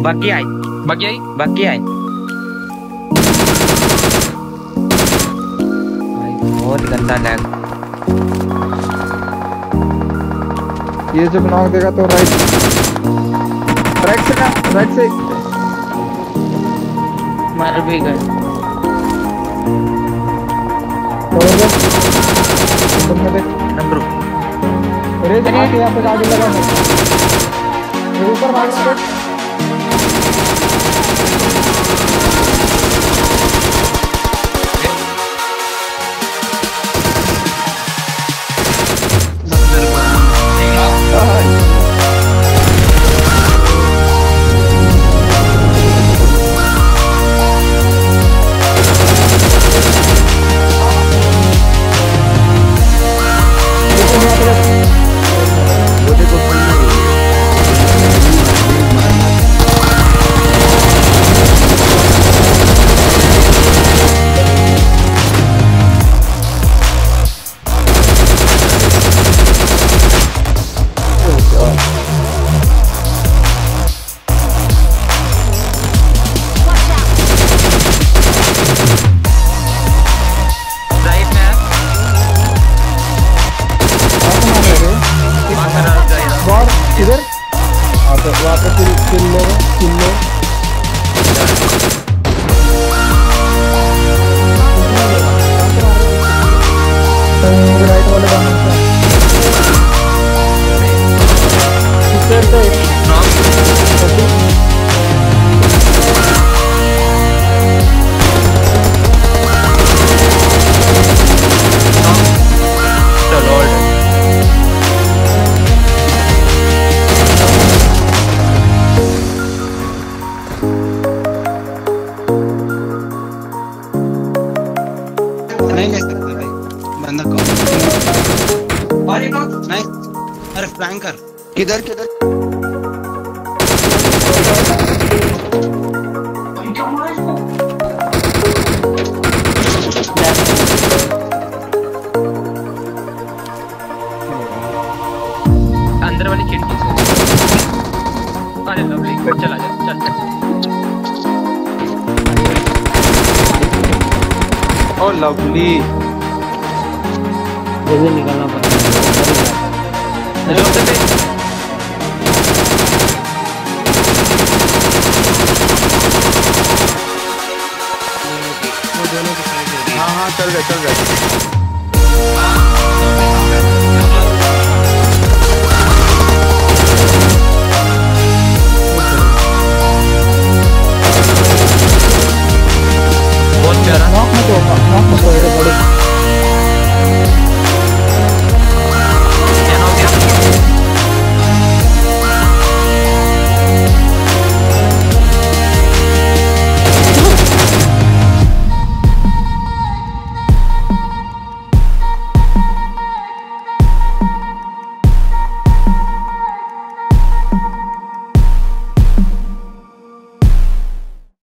बाकी आई बहुत गंदा लैग। ये जब नॉक देगा तो राइट से मर भी गए। नंबर रेज यहाँ पे आगे लगा है ऊपर भाग रहा है। किधर वहाँ पे किल लो राइट वाले नहीं, अरे फ्लैंक कर। किधर अंदर वाली खिड़की से। अरे लवली चला जा चल। ओ लवली जल्दी निकलना पड़ेगा।